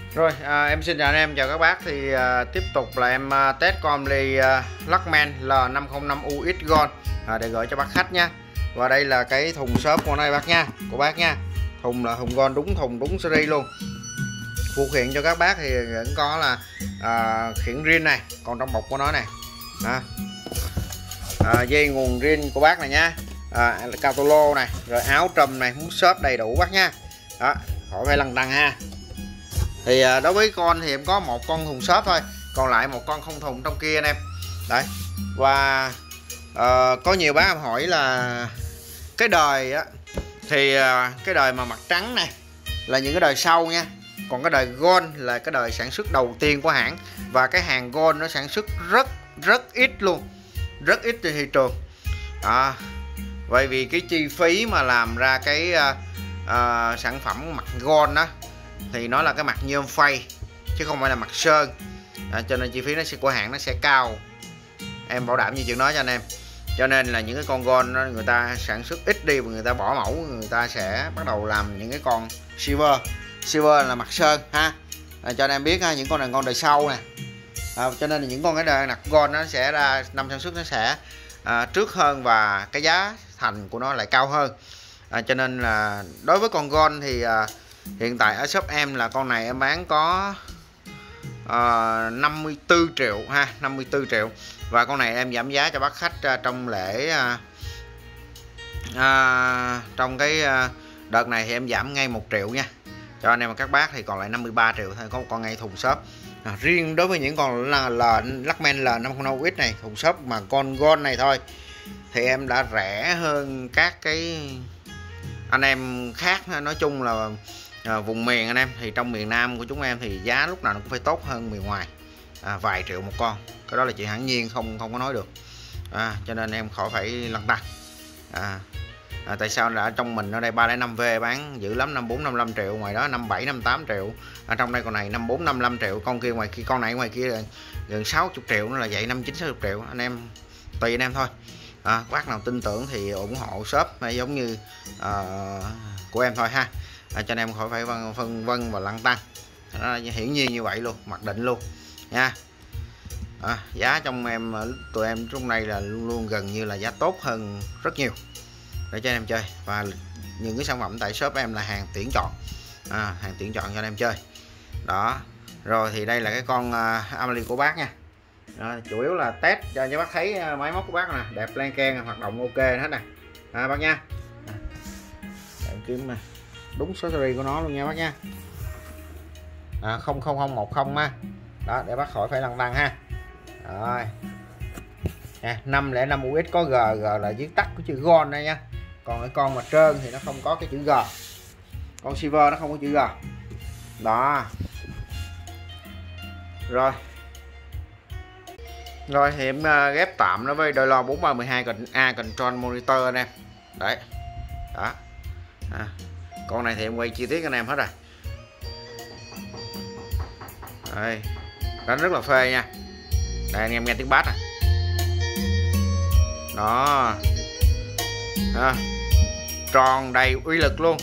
Rồi em xin chào anh em, chào các bác. Thì tiếp tục là em test con ly Luckman L505UX Gold để gửi cho bác khách nha. Và đây là cái thùng xốp của này bác nha, của bác nha. Thùng là thùng Gold, thùng đúng series luôn. Phụ kiện cho các bác thì vẫn có là khiển rin này, còn trong bọc của nó này dây nguồn rin của bác này nha, cao tô lô này, rồi áo trùm này, mút xốp đầy đủ bác nha. Đó, khỏi phải lăn tăn ha. Thì đối với con thì em có một con thùng xốp thôi, còn lại một con không thùng trong kia anh em. Đấy. Và có nhiều bác em hỏi là cái đời á, thì cái đời mà mặt trắng này là những cái đời sau nha. Còn cái đời Gold là cái đời sản xuất đầu tiên của hãng. Và cái hàng Gold nó sản xuất rất ít luôn, rất ít trên thị trường. Vậy vì cái chi phí mà làm ra cái sản phẩm mặt Gold đó thì nó là cái mặt nhôm phay chứ không phải là mặt sơn, cho nên chi phí nó sẽ của hãng nó sẽ cao, em bảo đảm như chuyện đó cho anh em. Cho nên là những cái con Gold đó, người ta sản xuất ít đi và người ta bỏ mẫu, người ta sẽ bắt đầu làm những cái con silver là mặt sơn ha. Cho anh em biết ha, những con này con đời sau nè. Cho nên là những con cái đời mặt Gold nó sẽ ra năm sản xuất nó sẽ trước hơn và cái giá thành của nó lại cao hơn. Cho nên là đối với con Gold thì hiện tại ở shop em là con này em bán có 54 triệu ha, 54 triệu. Và con này em giảm giá cho bác khách trong lễ trong cái đợt này thì em giảm ngay 1 triệu nha. Cho anh em và các bác thì còn lại 53 triệu thôi, có một con ngay thùng xốp. Riêng đối với những con Luckman L505UX này, thùng xốp mà con Gold này thôi thì em đã rẻ hơn các cái anh em khác. Nói chung là vùng miền anh em, thì trong miền Nam của chúng em thì giá lúc nào nó cũng phải tốt hơn miền ngoài vài triệu một con. Cái đó là chuyện hẳn nhiên, không có nói được. Cho nên em khỏi phải lăn tăn. Tại sao là ở trong mình ở đây 305V bán dữ lắm, 54 55 triệu, ngoài đó 57 58 triệu. Ở trong đây con này 54 55 triệu, con kia ngoài kia, con này ngoài kia gần 60 triệu, nó là vậy 59 60 triệu. Anh em tùy anh em thôi. Bác nào tin tưởng thì ủng hộ shop giống như của em thôi ha. Cho anh em khỏi phải phân vân và lăn tăn, hiển nhiên như vậy luôn, mặc định luôn nha. Giá trong em tụi em trong này là luôn luôn gần như là giá tốt hơn rất nhiều để cho anh em chơi. Và những cái sản phẩm tại shop em là hàng tuyển chọn, hàng tuyển chọn cho anh em chơi đó. Rồi thì đây là cái con Amelie của bác nha. Chủ yếu là test cho bác thấy máy móc của bác nè, đẹp lan can, hoạt động ok hết nè bác nha. Em kiếm đúng số series của nó luôn nha bác nha, 00010 ha. Đó, để bác khỏi phải lăn tăn ha. Rồi 505UX có G là viết tắt của chữ Gold đây nha. Còn cái con mà trơn thì nó không có cái chữ G, con silver nó không có chữ G đó. Rồi thì em ghép tạm nó với đôi lo 4312A control monitor anh em. Đấy đó. Con này thì em quay chi tiết anh em hết rồi. Đây, đánh rất là phê nha. Đây anh em nghe tiếng bass đó. Tròn đầy uy lực luôn.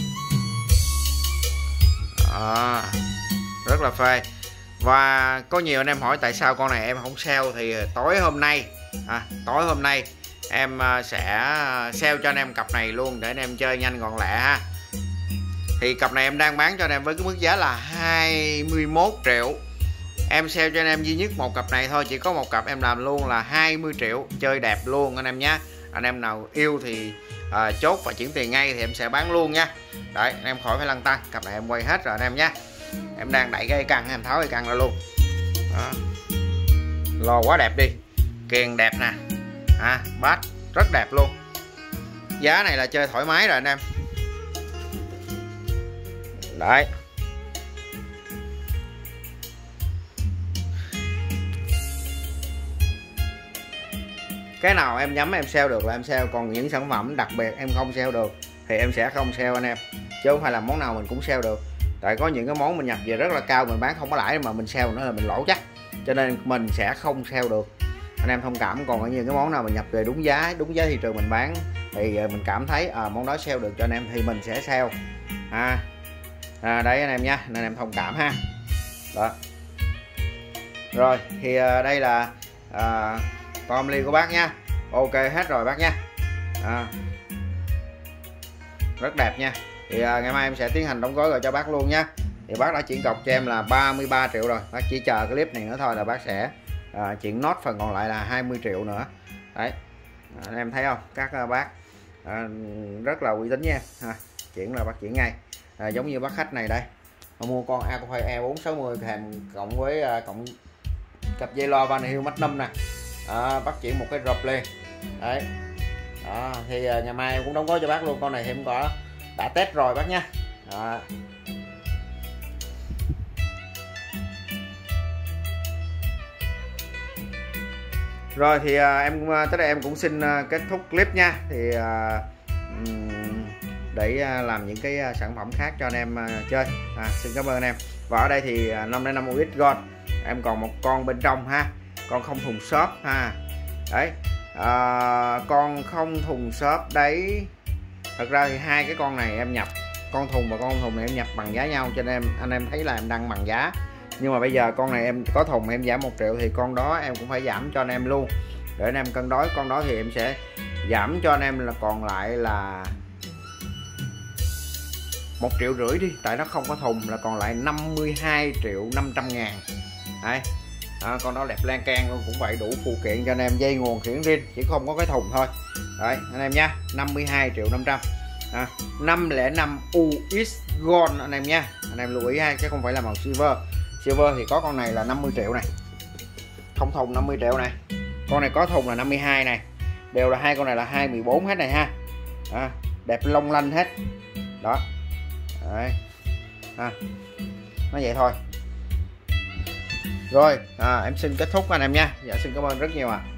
Rất là phê. Và có nhiều anh em hỏi tại sao con này em không sale, thì tối hôm nay em sẽ sale cho anh em cặp này luôn để anh em chơi nhanh gọn lẹ ha. Thì cặp này em đang bán cho anh em với cái mức giá là 21 triệu. Em sale cho anh em duy nhất một cặp này thôi, chỉ có một cặp em làm luôn là 20 triệu, chơi đẹp luôn anh em nhé. Anh em nào yêu thì chốt và chuyển tiền ngay thì em sẽ bán luôn nha. Đấy, anh em khỏi phải lăn tăn, cặp này em quay hết rồi anh em nhé. Em đang đẩy cái căng, em tháo cái căng ra luôn đó. Lò quá đẹp đi, kèn đẹp nè, bass rất đẹp luôn. Giá này là chơi thoải mái rồi anh em. Đấy, cái nào em nhắm em sale được là em sale, còn những sản phẩm đặc biệt em không sale được thì em sẽ không sale anh em, chứ không phải là món nào mình cũng sale được. Tại có những cái món mình nhập về rất là cao, mình bán không có lãi mà mình sale nữa là mình lỗ chắc, cho nên mình sẽ không sale được, anh em thông cảm. Còn ở những cái món nào mình nhập về đúng giá thị trường mình bán thì mình cảm thấy món đó sale được cho anh em thì mình sẽ sale đấy anh em nha, nên em thông cảm ha. đó. Rồi thì đây là con ly của bác nha. Ok hết rồi bác nha. Rất đẹp nha. Thì ngày mai em sẽ tiến hành đóng gói rồi cho bác luôn nha. Thì bác đã chuyển cọc cho em là 33 triệu rồi, bác chỉ chờ cái clip này nữa thôi là bác sẽ chuyển nốt phần còn lại là 20 triệu nữa đấy. Anh em thấy không, các bác rất là uy tín nha. Chuyển là bác chuyển ngay. Giống như bác khách này đây, mua con Aquafire E460 kèm cộng với cộng cặp dây lo Van Hill Magnum nè, bác chuyển một cái rộp liền đấy. Thì ngày mai em cũng đóng gói cho bác luôn. Con này thì em đã test rồi bác nha. Rồi thì em tới đây em cũng xin kết thúc clip nha. Thì để làm những cái sản phẩm khác cho anh em chơi. Xin cảm ơn anh em. Và ở đây thì 505 UX Gold em còn một con bên trong ha, con không thùng xốp ha đấy. Con không thùng xốp đấy, thật ra thì hai cái con này em nhập, con thùng và con không thùng này em nhập bằng giá nhau, cho nên anh em thấy là em đăng bằng giá. Nhưng mà bây giờ con này em có thùng em giảm 1 triệu thì con đó em cũng phải giảm cho anh em luôn để anh em cân đối. Con đó thì em sẽ giảm cho anh em là còn lại là 1,5 triệu đi, tại nó không có thùng, là còn lại 52.500.000 đấy. Con đó đẹp lan can luôn, cũng vậy, đủ phụ kiện cho anh em, dây nguồn khiển riêng, chỉ không có cái thùng thôi đấy anh em nha. 52.500.000 505 UX Gold anh em nha. Anh em lưu ý ha, chứ không phải là màu silver. Silver thì có con này là 50 triệu này, không thùng 50 triệu này, con này có thùng là 52 này, đều là hai con này là 214 hết này ha. Đẹp long lanh hết đó đấy. Nó vậy thôi. Rồi em xin kết thúc anh em nha. Dạ xin cảm ơn rất nhiều ạ.